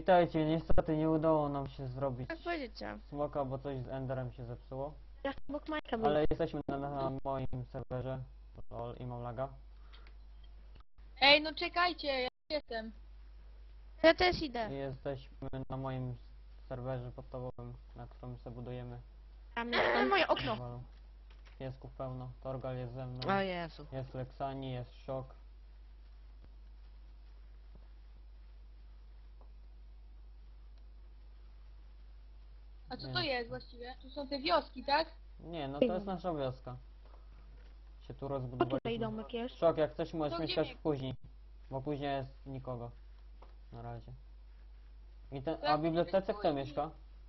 Witajcie, niestety nie udało nam się zrobić Jak powiedzieć? smoka, bo coś z Enderem się zepsuło. Ja obok Majka był. Ale jesteśmy na moim serwerze lol, i mam laga. Ej, no czekajcie, ja jestem. Ja też idę. I jesteśmy na moim serwerze podstawowym, na którym sobie budujemy. Tam jest Moje okno. Walu. Piesków pełno, Torgal jest ze mną, O Jezu. jest Lexani, jest Szok. A co Nie. to jest właściwie? Tu są te wioski, tak? Nie, no to jest nasza wioska. Się tu O, tutaj rozbudowaliśmy. domek jest. Szok, jak chcesz możesz To gdzie mieszkać mnie- później, bo później jest nikogo. Na razie. I ten, To a jak w bibliotece będzie kto później? mieszka?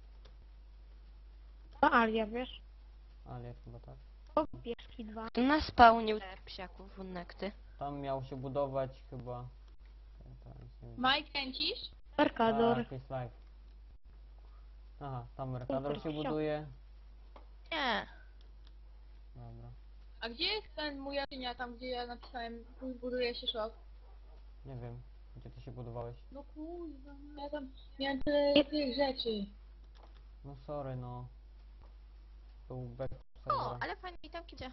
To Alia, wiesz? Ale chyba tak. O, pieski dwa. Tu nas spełnił psiaków nekty. Tam miał się budować chyba... Mike, kręcisz? Mercador. Jakiś live. Aha, tam Mercador się Super, buduje. Nie. Dobra. A gdzie jest ten mój jaskinia, tam gdzie ja napisałem, buduje się szok? Nie wiem, gdzie ty się budowałeś. No kurwa, no ja tam miałem tyle tych rzeczy. No sorry, no. Był back O, serwera. ale fajnie i tam idzie.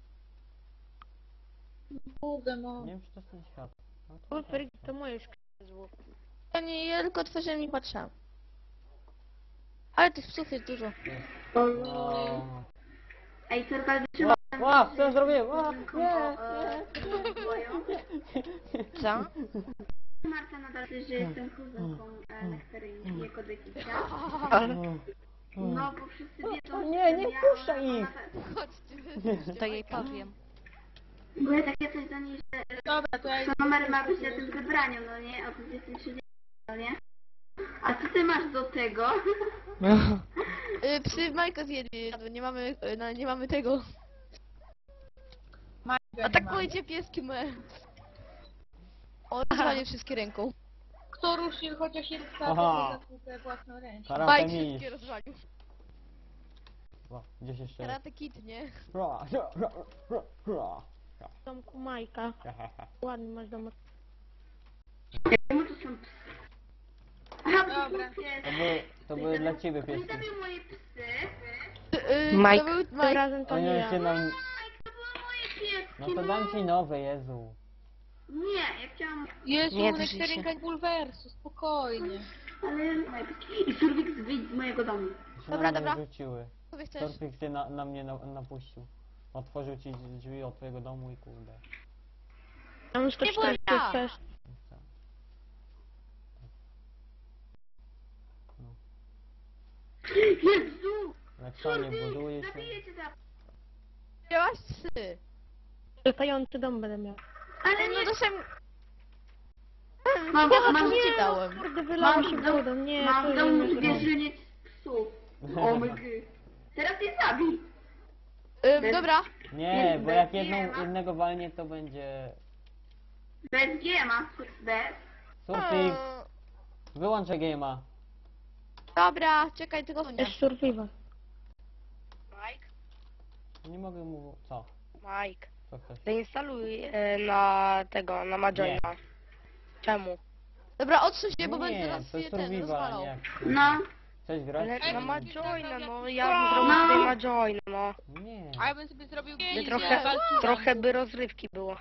Kurde, no. Nie wiem, czy to jest ten świat. No to O, tak, Ferik, no. to moje skrzydło. Ja nie, ja tylko otworzyłem i patrzyłem. Ale tych psów jest dużo. No. Ej, Torgal, Ła, co ja zrobiłem? Ła, nie, Co? Marta nadal że jestem kuzynką Nektaryni jako dekicia. No, bo wszyscy wiedzą, Nie, że nie ja- wpuszczaj ona- ich. Chodźcie. To jej powiem. Bo ja takie coś do niej, że Dobra, to ja co numer ma być na tym zebraniu, no nie? O 23, no nie? A co ty masz do tego? Psy Majka zjedli, nie mamy tego. Mike, A tak powiedzie pieski me. On rozwalił wszystkie ręką. Kto ruszy chociaż jeden Aha. skarb, to zakupę własnoręcznie. Karate Majk mistrz. wszystkie rozwalił. Ła, gdzieś jeszcze jest. Karate Kid, nie? Ra, ra, ra, ra, ra. W domku Majka. Ładny masz domek. Czemu to są psy? Aha, bo to Dobra. są piesy. To były dla ciebie Ktoś pieski. zabił moje psy. Mike. To był Tym Mike. razem to Oni nie ja. się nam... Mike, to były moje pieski, No to dam ci nowe, Jezu. Nie, ja chciałam... Jezu, Nie drży się. nektarynka bulwersu, spokojnie. Ale moje pieski. I Surwik wyjdź z mojego domu. Się Dobra, na mnie dobra. rzuciły. Co wy chcesz? Torpik się na mnie napuścił. Otworzył ci drzwi od twojego domu i kurde. Tam Nie 140 byłem ja. też. Nie chcę. No. Jezu! Leczanie buduje się. Zabiję cię za... Miałaś psy. Latający dom będę miał. Ale No nie... dosem... Mam, Ja mam, to nie dałem. Kurde, wylało się w domu- wodą. Nie, mam to w domu nie zwierzyniec psów. O my gy. Teraz je zabij. Dobra. Nie, bo jak Nie ma. jednego walnie to będzie... Bez giema, bez. Surfik, wyłącz game'a. Dobra, czekaj tylko nie. jest survival. Mike, Nie mogę mu... Co? Mike, Co chcesz? zainstaluj na tego, na Majoina. Czemu? Dobra, odsuń się, bo Nie, będę teraz to jest ten survival, rozwalał. nie. No. Chcesz grać? Ale na Ej, Majoina, no tak, ja tak. bym zrobił sobie Majoina, no. Nie. A ja bym sobie zrobił By gildię trochę, walki trochę by rozrywki było.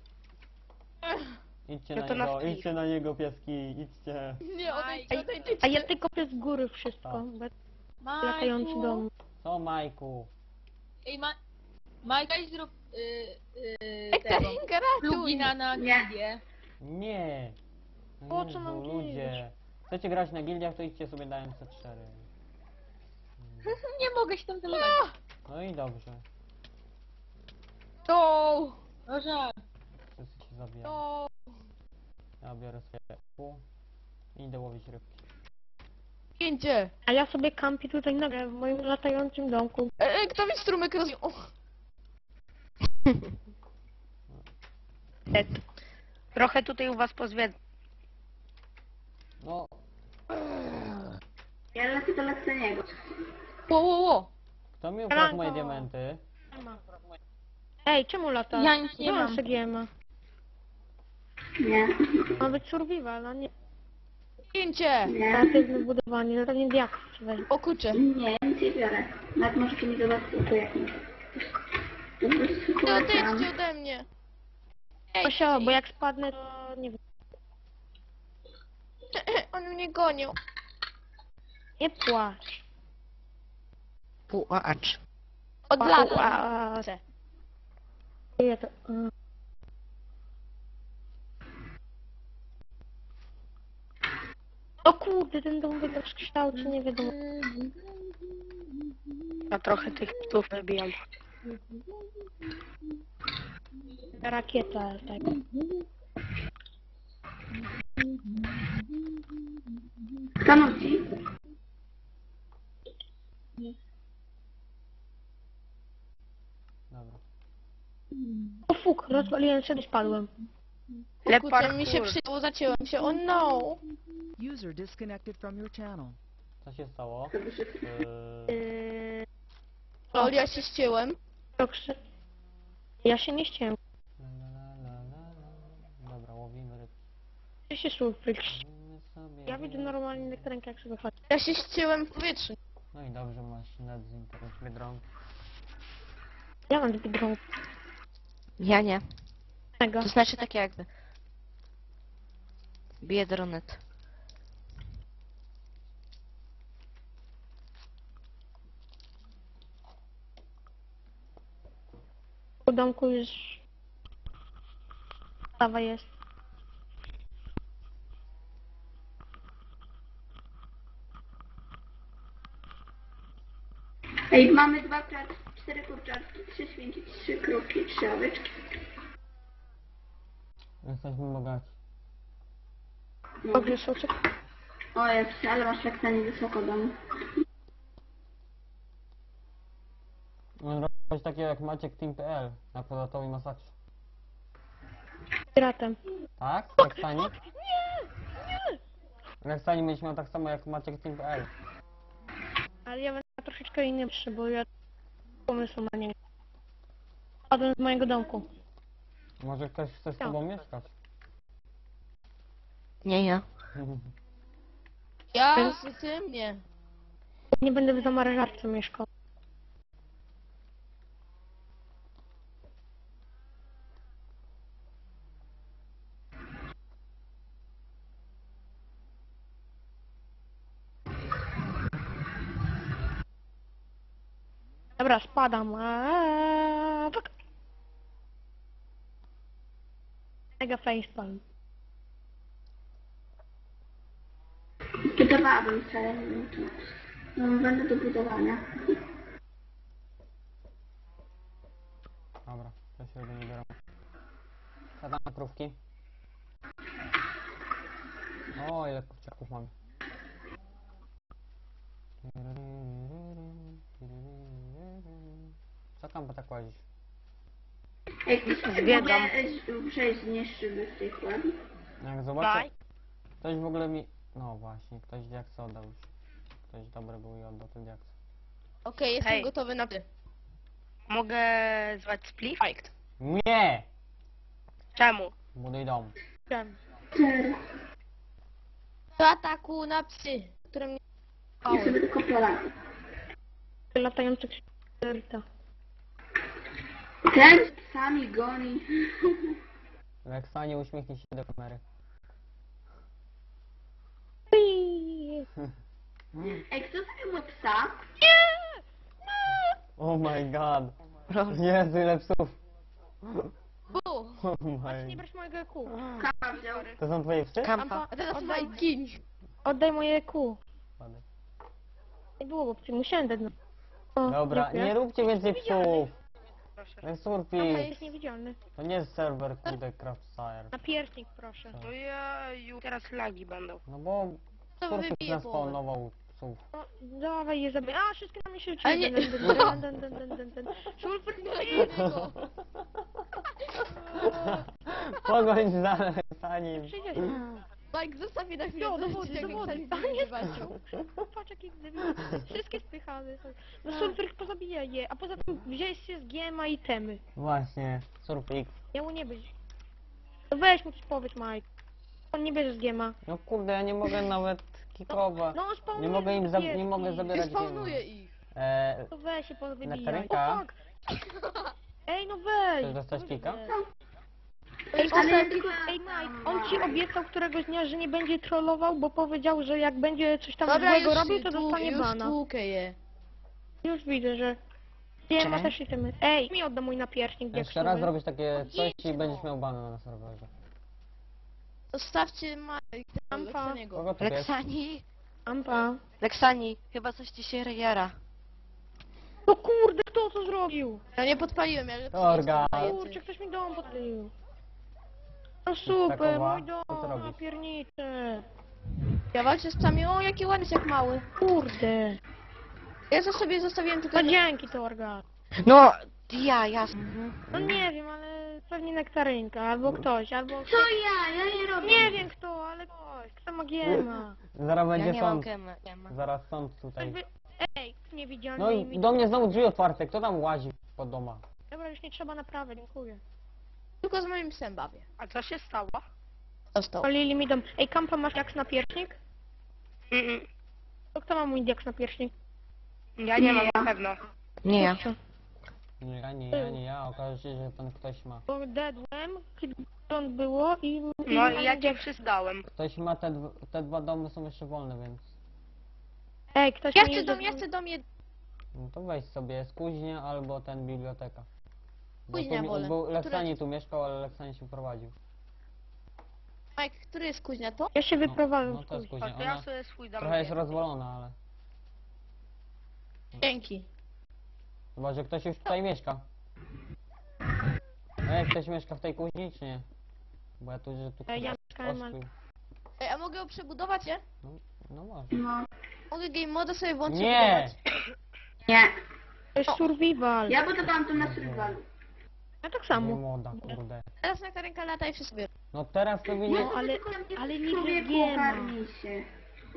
Idźcie No na to na niego, wpis. idźcie na niego pieski, idźcie. Nie, odejdźcie, A odejdźcie. ja tylko przez góry wszystko. Tak. Bez Majku. latający dom. Co Majku? Ej, Majka, zrób tego. Nektarynka, ratuj. Plugina na Nie. gildię. Nie. Po co nam Jezu, ludzie. Chcecie grać na gildiach, to idźcie sobie na MC4. Nie mogę się tam zalogować. No i dobrze. No, No żal. Wszyscy się zabijają. no. Ja biorę swoje pół i idę łowić rybki. Gięcie. A ja sobie kampię tutaj nagle w moim latającym domku. Kto mi strumyk rozjął? Trochę tutaj u was pozwiedzę. No, Ja lecę do Leceniego. Ło. kto mi ukradł moje diamenty? Ej, czemu lata? Ja nic nie Wyłącz mam. CGM-a. Nie. Ma być survival, a nie... Zdjęcie! Nie, Kreatywne budowanie, no to nie jak weź. O kurczę. nie, nic nie biorę. Nawet możecie mi dodać to jak nie. Po prostu To polecam. odejdźcie ode mnie. Osio, bo jak spadnę, to nie wiem. On mnie gonił. Nie płacz. Płacz. Od lat. Płacz. Ja to... O kurde, ten dom wygląda w kształcie, nie wiadomo. Ja trochę tych psów wybijam. Rakieta, tak. Kto nuci? Dobra. O fuk, rozwaliłem się, spadłem. Le Kurczę, mi się parkour. przydało, zacięłam się. Oh no. User disconnected from your channel. Co się stało? Lol, ja się ścięłem. Dobrze. Ja się nie chciałem. Dobra, łowimy ryb. Ja się surfix. Łowimy sobie Ja widzę ryb. normalnie na rękę jak sobie chodzi. Ja się ścięłem w powietrzu. No i dobrze, masz net z internetu Biedronki. Ja mam zbyt drąg. Ja nie. Tego. To znaczy tak jakby. Biedronet. Po domku już... Stawa jest. Ej, mamy 4 kurczaczki, 3 świnki, 3 krówki, 3 oweczki. Jesteśmy bogaci. No. Dobrze, soczek. O, ale masz tak na nie wysoko domu. Mam robić takiego jak Maciek Team.pl na Podatowej Masakrze. Piratem. Tak? Rekstani? Rekstani będziesz miał tak samo jak Maciek Team.pl. Ale ja będę troszeczkę inny przy, bo ja... pomysłu na niego. Padłem z mojego domku. Może ktoś chce z tobą mieszkać? Nie ja. Ja z tym nie. Nie będę w zamrażarce mieszkał. Dobra, spadam. Fuck. Mega facepalm. Budowałabym wcale, nie wiem czy... No, będę do budowania. Dobra, to się nie biorę. Siadam na krówki. O, ile kurczaków mam. Co tam tak łazisz? Ej, ktoś Zwiedzam. mogę przejść z szyby w tej chłodni? Jak zobaczę... Daj. Ktoś w ogóle mi... No właśnie, ktoś diaksy oddał już. Ktoś dobry był i oddał ten diaks. Okej, jestem Hej. gotowy na ty. Mogę zwać spliff? Nie! Czemu? Buduj dom. Wiem. Zero. Do ataku na psy, które mnie... Ja sobie tylko polatam. Latających świerta. Ten z psami goni. Reksanie, uśmiechnij się do kamery. Ej, kto zabił psa? Oh my god. Jezu, ile psów. Bu! Oh Nie my... brać mojego EQ. Kama wziął. To są twoje psy? Kampa. A teraz słuchaj, gin. Oddaj moje EQ. Ładnie. Nie było opcji, musiałem dać. O, Dobra, dziękuję. nie róbcie więcej psów. Proszę. Jak Dobra, surfi. jest niewidzialny. To nie jest serwer kurde Craftfire. Na pierśnik proszę. To jeju, teraz lagi będą. No bo To surfi wybije naspawnował psów. No, dawaj je zabij. A, wszystkie na mnie się Ale nie- Szulfer, Tego. Pogoń za Reksanim. przyjdzie. Mike, zostaw mnie na chwilę, Jo, do zobaczcie, wody, do jak wody. sami A nie walczą. Patrz jaki gdyby. Wszystkie spychane. No Szulfer pozabija je, a poza tym wziąłeś się z GMA i temy. Właśnie, surfix. Miało nie być. No weź mu coś powiedz, Mike. On nie bierze z giema. No kurde, ja nie mogę nawet kikować. No on spawnuje Nie mogę im pieski. nie mogę zabierać Spawnuję gema. ich. To weź się powybijaj. Nektarynka? O fuck! Ej, no weź! Chcesz dostać kika? Ej, Ale ja Osek, tylko... ej Mike, on ci obiecał któregoś dnia, że nie będzie trollował, bo powiedział, że jak będzie coś tam Dobra, złego już, robił, to dostanie już bana. tłukę je. Już widzę, że... Nie ma też itemy. Ej, mi odda mój napierśnik Jeszcze raz diaksowy. zrobisz takie coś i będziesz miał bana na serwerze. Zostawcie Ampa. Leksaniego. Kogo tu jest? Leksani? Ampa. Leksani, chyba coś ci się jara. No kurde, kto to zrobił? Ja nie podpaliłem, ja Orga. Kurczę, ktoś mi dom podpalił. No super, Takowa? mój dom, Co ty robisz? napiernicze. Ja walczę z psami, o jaki ładny jak mały. Kurde. Ja za sobie zostawiłem tylko... No dzięki, Torga. No, ja, jasne. No nie wiem, ale pewnie nektarynka, albo ktoś, albo... Co ja? Ja nie robię. Nie wiem kto, ale ktoś, kto ma giema. Zaraz Ja będzie nie mam sąd. gema. Zaraz sąd tutaj. Jakby... Ej, niewidzialny No i i mi... do mnie znowu drzwi otwarte. Kto tam łazi po domach? Dobra, już nie trzeba naprawy, dziękuję. Tylko z moim psem bawię. A co się stało? Został. Palili mi dom. Ej, Kampa, masz diaks na pierśnik? To kto ma mój diaks na pierśnik? Ja nie mam na pewno. Nie ja. Kurczę. Nie ja. Okaże się, że ten ktoś ma. Bo dedłem, kiedy on było i... No i ja ci przydałem. Ktoś ma te dwa domy są jeszcze wolne, więc... Ej, ktoś Ja mi chcę jest- dom jed... No to weź sobie, jest kuźnia albo ten biblioteka. Kuźnia wolę. Bo Leksani tu mieszkał, ale Leksani się prowadził. Mike, który jest kuźnia, to? Ja się wyprowadzę No z to jest kuźni. kuźnia. To ja Ona sobie swój dam. trochę jest rozwalona, ale... Dzięki. Chyba, że ktoś już tutaj mieszka. Ej, ktoś mieszka w tej kuźni, czy nie? Bo ja tu, że tu Ej, ja ktoś mieszkałem, ale- ostrzelił. Ej, a mogę ją przebudować, nie? No może. No. Mogę game moda sobie włączyć. Nie! Nie. To jest survival. Ja budowałam to na survivalu. Ja tak Nie samo. moda, kurde. Teraz na ręka lata i wszystko biorę. No teraz to mi nie... No, ale- ale nigdy Człowieku, nie ma. ogarnij się.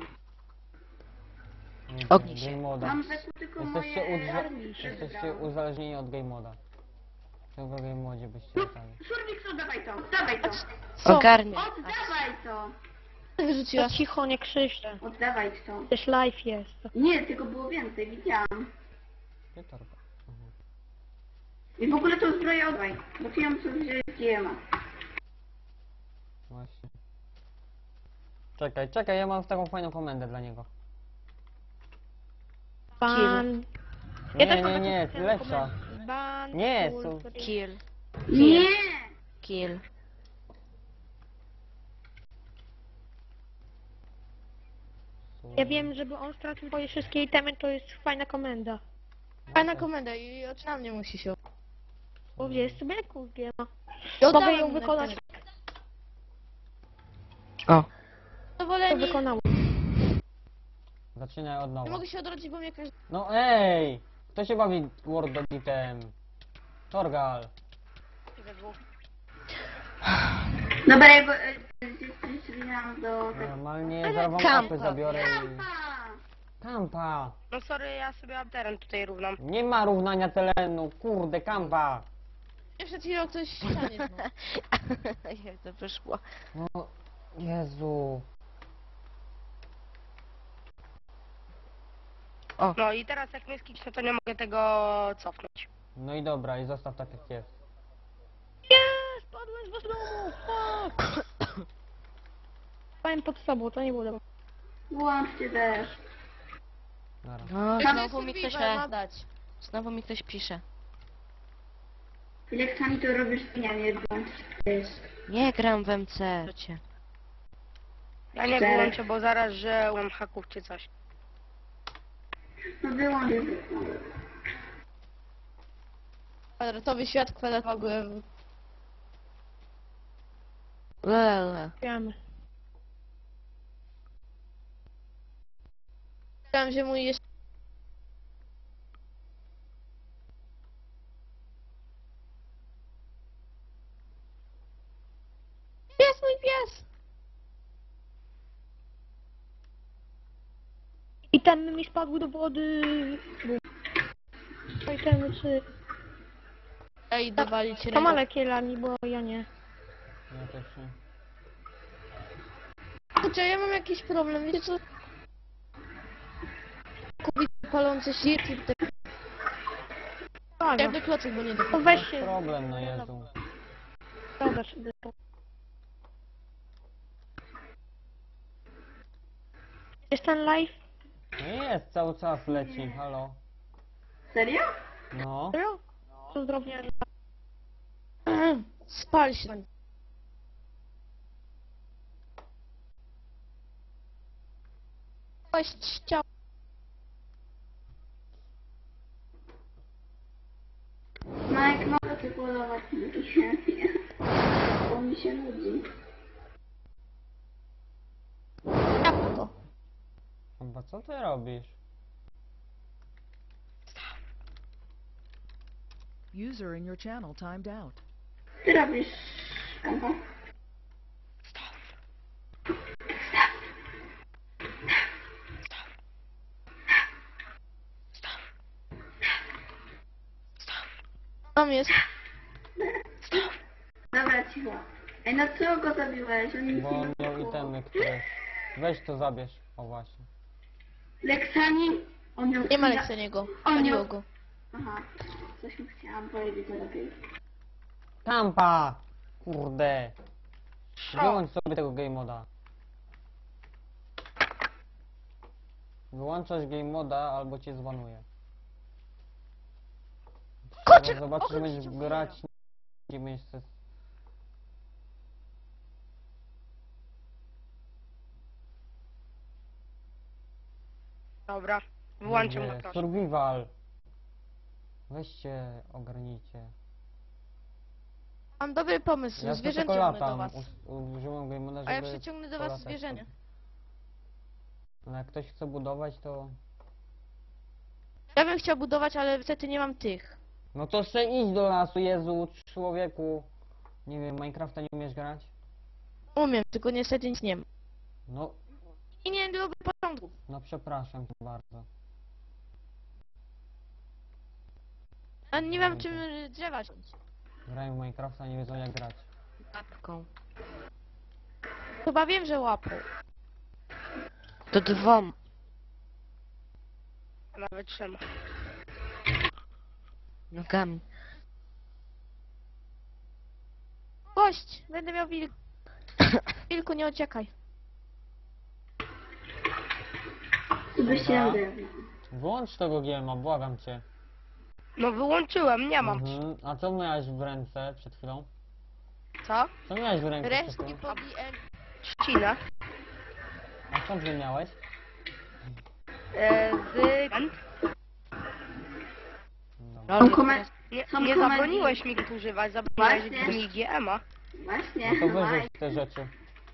Ognij się. Game moda. Mam rzeczy tylko Jesteście, moje armii się jesteście wydało. uzależnieni od game moda. Czego game modzie byście dostali? Surwix, oddawaj to, oddawaj to. Co? Ogarnij. Oddawaj to. Wyrzuciła. Cicho, nie krzyczcie. Oddawaj to. Też live jest. Nie, tylko było więcej, widziałam. Pietorka. I w ogóle to zbroję oddawaj, bo ty ją sobie wziąłeś GMA. Właśnie. Czekaj, ja mam taką fajną komendę dla niego. Ban. Nie, lepsza. Ban. Nie, full to- free. Kill. Nie! Kill. Ja wiem, żeby on stracił swoje wszystkie itemy, to jest fajna komenda. Fajna komenda i na mnie musi się... Bo jest sobie kurde. I Mogę oddałem ją mu wykonać. nektarynkę. O. To Zadowoleni. wykonało. Zaczynaj od Nie nowa. mogę się odrodzić, bo mnie każdy... No ej! Kto się bawi Word Doggitem? Torgal. Dobra, ja go gdzieś zbieram do tego. Normalnie zaraz wam Kampa. apy zabiorę i... Kampa! Kampa! No sorry, ja sobie teren tutaj równam. Nie ma równania terenu, kurde, kampa! Nie przed chwilą ktoś ścianie znowu. Jak to wyszło. No, Jezu. No i teraz jak mnie skicznę, to nie mogę tego cofnąć. No i dobra, i zostaw tak jak jest. Nie, spadłem z was domu. Fuck. Spałem pod sobą, to nie było dobre. Włączcie też. Nara. No, Tam znowu mi jest ktoś survival, ma dać. Znowu mi ktoś pisze. Jak sami to robisz, to nie wiem, włączyć. To jest... Nie gram w MC. Cię. Ja nie Cztery. wyłączę, bo zaraz, że mam haków czy coś. No wyłącz. Kwadratowy świat, kwadratowy... Lele. Wiemy. Tam, że mój jest... Jest mój pies! Itemy mi spadły do wody. No itemy czy... Ej, dowalić To rękę. ma lekielami, bo ja nie. Ja też nie. Kurczę, ja mam jakiś problem, wiecie co? Kupić palące shit i te... Tak, Jakby klocek, bo nie no do... weź się, Problem, no Jezu. dobra sobie to. Jest ten live? No jest, cały czas leci, halo. Serio? No. Serio? Pozdrowienia. Spal się. Kość ciała. Mike, mogę ty polować bo mi się nudzi. Jak to? Chyba co ty robisz? User in your channel timed out. Ty robisz kampa? Tam jest. Dobra, cicho. Ej, no co go zabiłeś? On nic Bo nie on miał zrobił. itemy, które... Weź to zabierz. O właśnie. Leksani? On miał... Nie ma Lekseniego. On Zabiło miał... go. Aha. Coś mu chciałam powiedzieć, ale lepiej. Kampa! Kurde. Wyłącz sobie tego game moda. Wyłączasz game moda albo cię zbanuje. Koczek! Zobaczysz, że Ochroń będziesz się, grać nie miejsce. Dobra, wyłączę mu proszę. Survival. Weźcie, ogarnijcie. Mam dobry pomysł. Ja to Zwierzę tylko ciągnę do latam. was. Użyłem game moda, żeby... A ja przyciągnę do was polatać zwierzęcie. sobie. No jak ktoś chce budować, to... Ja bym chciał budować, ale niestety nie mam tych. No to se idź do lasu, Jezu, człowieku. Nie wiem, Minecrafta nie umiesz grać? Umiem, tylko niestety nic nie mam. No, I nie byłoby początku. no przepraszam cię bardzo. A nie mam czym drzewa ciąć. Grają w Minecrafta, nie wiedzą jak grać. Apką. Chyba wiem, że łapą. To dwom. Nawet trzema. Nogami. Kość! Będę miał wilk. Wilku, nie uciekaj. Tu byście Dobra. miał drewno. Wyłącz tego GMA, błagam cię. No wyłączyłem, nie mam. A co miałeś w ręce przed chwilą? Co? Co miałeś w ręce przed Resztki chwilą? po BM. Trzcinę. A skąd ty miałeś? Z... Dobra. Są komen... Nie, Są nie komedii. zabroniłeś mi go używać, zabroniłeś Właśnie. mi GM-a. Właśnie, No to Mike. wyrzuć te rzeczy.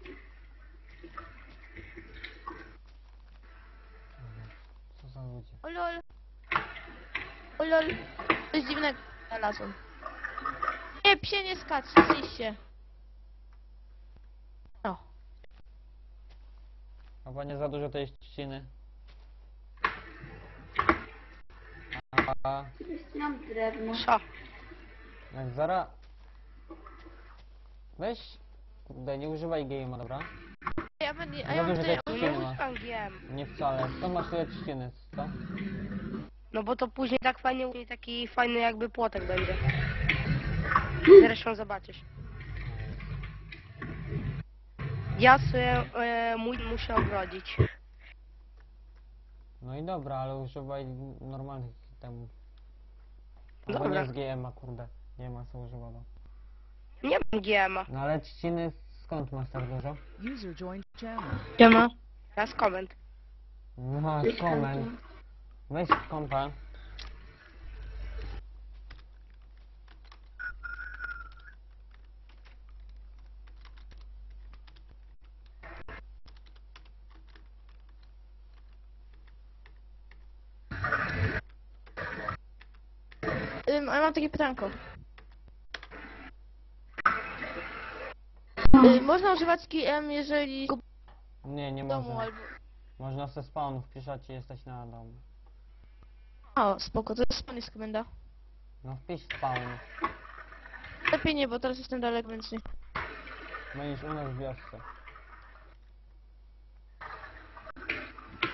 Co za ludzie. O lol. O lol. Coś dziwnego znalazłem. Nie, psie nie skacz, zjeść się. O. Chyba nie za dużo tej trzciny. A Tu byście miał drewno. Co? jak zara... Weź... Kurde, nie używaj game'a, dobra? Ja będę, Za a ja mam dużo tutaj... tej No trzciny nie masz. używam GM. Nie wcale. Skąd masz tyle trzciny, co? No bo to później tak fajnie, taki fajny jakby płotek będzie. Zresztą zobaczysz. Ja sobie mój muszę ogrodzić. No i dobra, ale używaj normalnych temu. Albo Dobra. nie z GM'a, kurde. Nie ma co używana. Nie mam GM-a. No ale trzciny skąd masz tak dużo? User joined channel. Ja ma. Raz koment. No masz komen. Weź kompa. A ja mam takie pytanko. Można używać GM, jeżeli Nie, nie w domu można. albo... Można se spawn wpisać i jesteś na domu. O, spoko, to jest spawn jest komenda. No wpisz spawn. Lepiej nie, bo teraz jestem daleko, więc nie. Będziesz u nas w wiosce.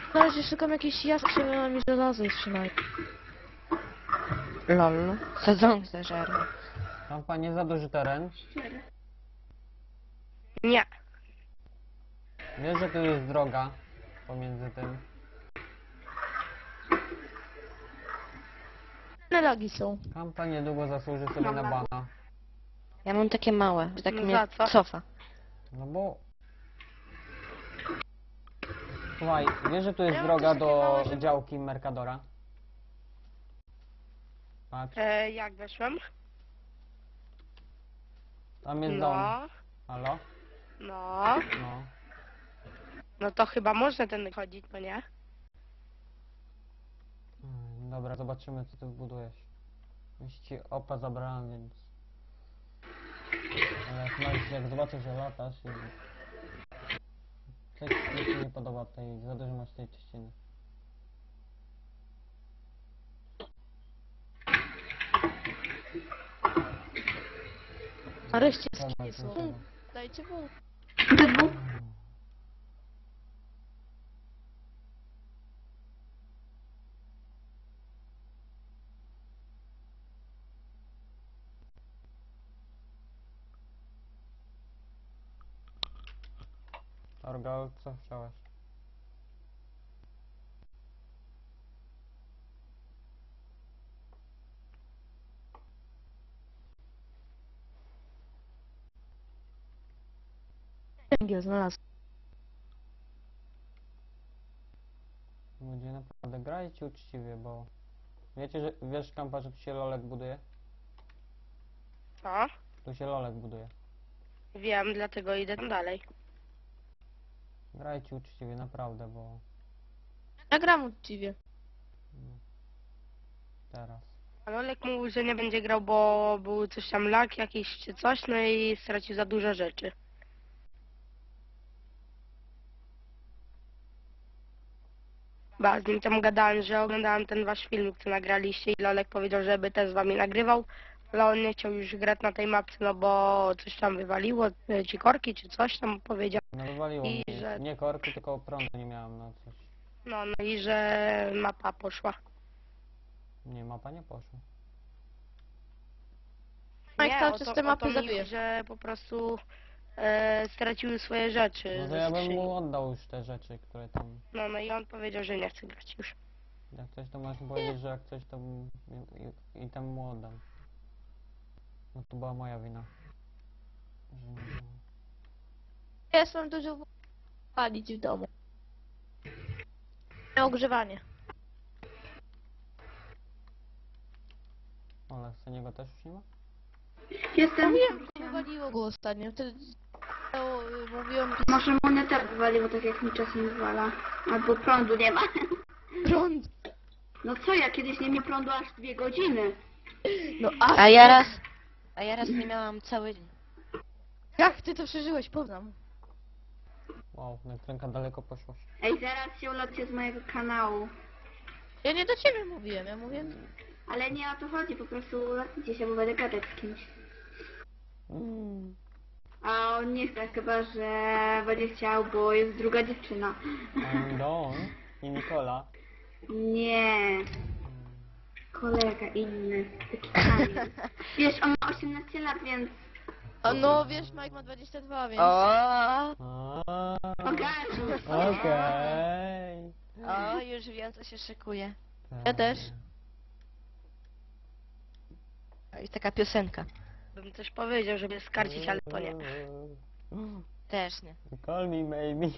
Na razie szukam jakiejś jaskrzymy, a mi żelazo jest przynajmniej. Lol. Sadzonk zeżerł. Kampa, nie za duży teren. Szczerze. Nie. Wiesz, że tu jest droga pomiędzy tym. Inne lagi są. Kampa niedługo zasłuży sobie na Dobra. bana. Ja mam takie małe, że tak No mnie za co? cofa. No bo... Słuchaj, wiesz, że tu jest Ja mam droga też takie do małe, żeby- działki Mercadora? Patrz, Jak weszłem? tam jest dom. No. Halo? No. No. No to chyba można ten chodzić, no nie? Dobra, zobaczymy, co ty wbudujesz. Już ci opa zabrałem, więc... Ale jak zobaczę, że latasz i... Coś mi się nie podoba tej, za dużo masz tej trzciny. Nareszcie Dobra, skiny są. to- Dajcie mu. Do dwóch. Orgal, co chciałeś? Węgiel znalazł. Ludzie, naprawdę grajcie uczciwie, bo... Wiecie, że... Wiesz, Kampa, że tu się lolek buduje? Co? Tu się lolek buduje. Wiem, dlatego idę tam dalej. Grajcie uczciwie, naprawdę, bo... Ja gram uczciwie. Teraz. Ale Olek mówił, że nie będzie grał, bo był coś tam lag jakiś czy coś, no i stracił za dużo rzeczy. Ba, z nim tam gadałem, że oglądałem ten wasz film, co nagraliście i Lolek powiedział, żeby też z wami nagrywał, ale on nie chciał już grać na tej mapce, no bo coś tam wywaliło, ci korki czy coś tam powiedział. No wywaliło I mnie. że- Nie korki, tylko prądu nie miałem na coś. No i że mapa poszła. Nie, mapa nie poszła. Mike cały czas o to- te o mapy to mi, zabije. że po prostu straciły swoje rzeczy Może ze ja bym skrzyni. mu oddał już te rzeczy, które tam... No i on powiedział, że nie chce grać już. Jak coś, to możesz mu powiedzieć, że jak coś, to i tam mu oddam. No to była moja wina. Że nie było. Ja jestem dużo palić w domu. Na ogrzewanie. Ale z niego też już nie ma? Jestem. Wiem, że wywaliło go ostatnio. Wtedy mówiłem, Może moneta wywaliło tak jak mi czasem wywala. Albo prądu nie ma. prąd. No co, ja kiedyś nie miał prądu aż 2 godziny. No A ja raz nie miałam cały dzień. jak ty to przeżyłeś, poznam. Wow, nakręka daleko poszłaś. Ej, zaraz się ulotcie z mojego kanału. Ja nie do ciebie mówiłem, ja mówiłem... Ale nie o to chodzi, po prostu ulotnijcie się, bo będę gadać z kimś. A on nie chce chyba, że będzie chciał, bo jest druga dziewczyna. Don i Nikola. Nie. Kolega inny. Taki Kamil. Wiesz, on ma 18 lat, więc A no wiesz, Mike ma 22, więc... O, ogarnij. Okej. już wiem, co się szykuje. Ja też. Jest taka piosenka. Bym też powiedział, żeby skarcić, ale to nie. Też nie. Call me maybe.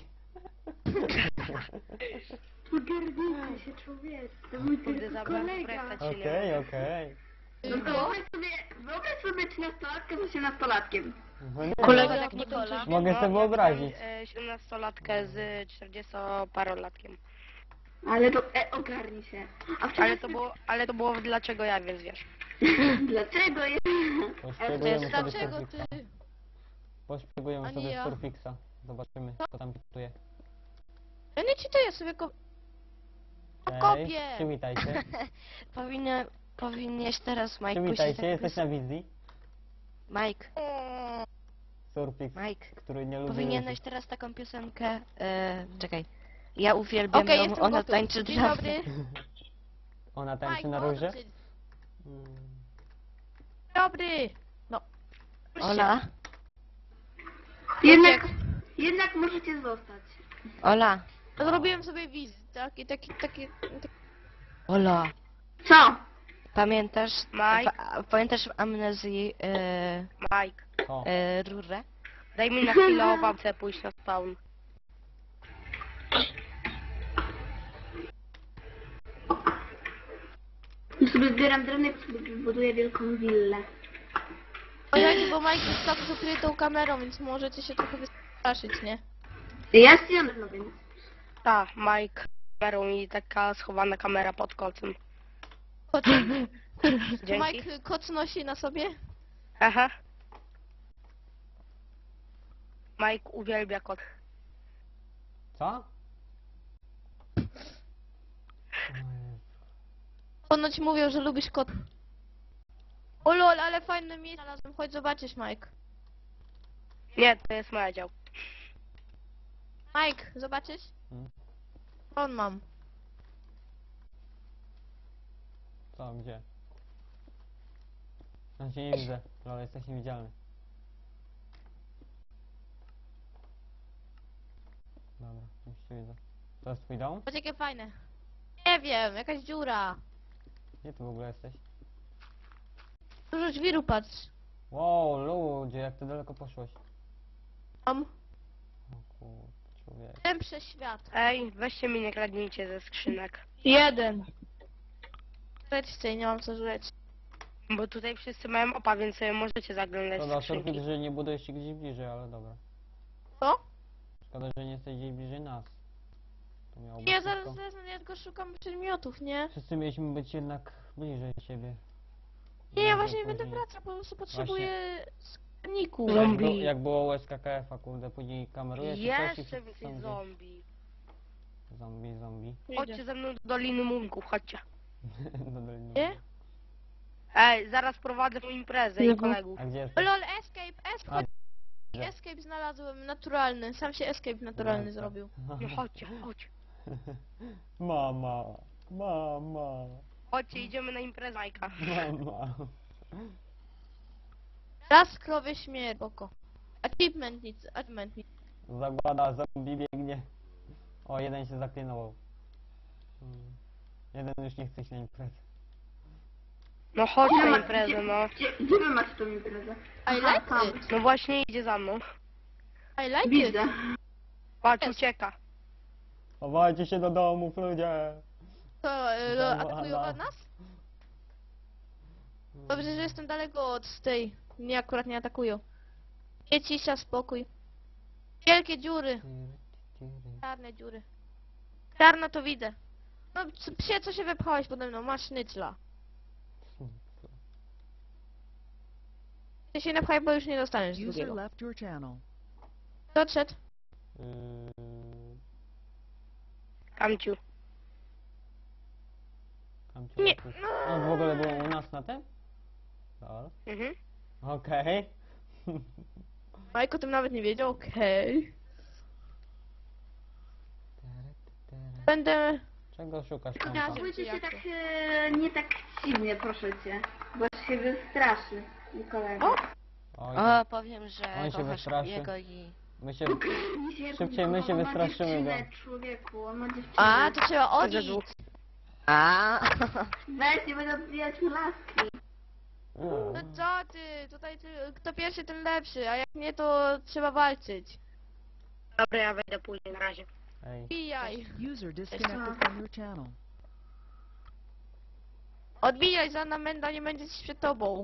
Ogarnijcie się, człowiek. To mój Kurde, tylko zabrałem kolega. projekta ci Okej, nie okej. No to wyobraź sobie 13-latkę z 18-latkiem. No nie, Kolega no, jak Nikola. Mogę sobie wyobrazić. 17-latkę z 40-parolatkiem. Ale to, ogarnij się. A wczoraj Ale to było dlaczego ja, więc wiesz. Dlaczego jest? Poszpiegujemy sobie Dlaczego Surfixa. ty... Poszpiegujemy A nie sobie ja. Surfixa. Zobaczymy, co tam pituje. Ja nie czytuję sobie Cześć, kopię. przywitajcie. Powinieneś teraz, Mike, Przywitajcie, jesteś na wizji. Mike, Surfix, Mike, który nie lubi powinieneś ludzi. teraz taką piosenkę, czekaj. Ja uwielbiam Okej, ją, jestem ona gotów. tańczy Dzień dla dobry. mnie. Ona tańczy Mike, na no, róże? Dzień Mm. dobry. No. Ola, Jednak możecie zostać. Ola, Zrobiłem sobie wiz. Taki. Ola. Co? Pamiętasz, Mike? pamiętasz w amnezji Mike, O, rurę? Daj mi na chwilę o babce pójść na spawn. Ja sobie zbieram drewno i sobie buduję wielką willę. O jak, bo Mike jest tak ukrytą kamerą, więc możecie się trochę wystraszyć, nie? Ja ściągnę, no więc. Tak, Mike, kamerą i taka schowana kamera pod kocem. Kot... Dzięki. Mike koc nosi na sobie? Aha. Mike uwielbia kot. co? O Jezu. Ponoć mówią, że lubisz kot. O lol, ale fajne miejsce znalazłem. Chodź zobaczysz, Mike. Nie, to jest moja dział. Mike, zobaczysz? Hmm? On mam. Co, gdzie? Ja cię nie widzę, ale jesteś niewidzialny. Dobra, już cię widzę. To jest twój dom? Patrz jakie fajne. Nie wiem, jakaś dziura. Gdzie ty w ogóle jesteś? Dużo żwiru, patrz. Wow, ludzie, jak ty daleko poszłeś. Mam. O kurde, człowiek. Ten przez świat. Ej, weźcie mi nie kradnijcie ze skrzynek. Jeden. Leczcie, nie mam co żreć. Bo tutaj wszyscy mają opa, więc sobie możecie zaglądać Szkoda, w skrzynki. Surfik, że nie budujesz się gdzieś bliżej, ale dobra. Co? Szkoda, że nie jesteś gdzieś bliżej nas. To miało być Nie, zaraz szybko. wezmę, ja tylko szukam przedmiotów, nie? Wszyscy mieliśmy być jednak bliżej siebie. Nie, ja Żeby właśnie będę później- wracał, po prostu potrzebuję składników. Jak, Zombie. jak było u SKKF-a, kurde, później kameruje czy coś i Jeszcze wszyscy więcej są gdzieś. zombie. Zombie. Chodźcie ze mną do Doliny Munków, chodźcie. Do Doliny. Nie? Ej, zaraz prowadzę tą imprezę i kolegów. A gdzie O jesteś? lol, escape, escape. Gdzie? Escape znalazłem, naturalny. Sam się escape naturalny Dobra. zrobił. No chodźcie, chodź. Mama, mama, Chodźcie, idziemy na imprezę Majka. mama. Raz krowie śmierć, spoko. Achievement nic. Zagłada, zombie biegnie. O, jeden się zaklinował. Jeden już nie chce iść na imprezę. No chodź na imprezę, no. Gdzie wy macie tą imprezę? I like tam. it. No właśnie idzie za mną. I like it. Widzę. Patrz, Jest. ucieka. Chowajcie się do domów, ludzie. To Dobra, atakują dobra. od nas? Dobrze, że jestem daleko od tej. Mnie akurat nie atakują. Nie cisza, spokój. Wielkie dziury. Czarne dziury. Czarno to widzę. No psie, co się wepchałeś pode mną? Masz sznycla. Ty się napchaj, bo już nie dostaniesz User drugiego. left your channel. Doszedł. Kamciu. Nie. On w ogóle był u nas na tym? Dobra. Mhm. Okej. Majko o tym nawet nie wiedział, okej. Będę... Czego szukasz Ja kompa? się- Pójdźcie się jak tak, to? nie tak dziwnie, proszę cię. Bo się wystraszy, kolega. Oj, O, powiem, że On się kochasz wystraszy. jego i... my się... Szybciej my się On ma wystraszymy go. dziewczynę, człowieku, on ma dziewczynę. A, to trzeba odbić. A. Weź, nie będę odbijać mu laski. No co ty? Tutaj kto pierwszy, ten lepszy, a jak nie, to trzeba walczyć. Dobra, ja wejdę później, na razie. Ej. Odbijaj. User disconnected from your channel. Odbijaj, żadna menda nie będzie ci przed tobą.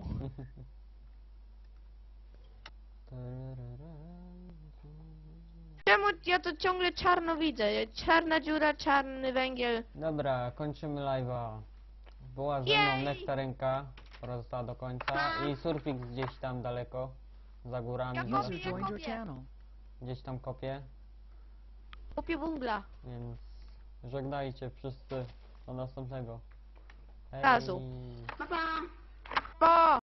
Czemu ja to ciągle czarno widzę? Czarna dziura, czarny węgiel. Dobra, kończymy live'a. Była ze mną Jej! Nektarynka, która została do końca i Surfik gdzieś tam daleko, za górami, Ja zaraz User kopię. joined your channel. gdzieś tam kopie, Kupię wungla. więc żegnajcie wszyscy, do następnego. Hej. Razu. Pa, pa. Bo!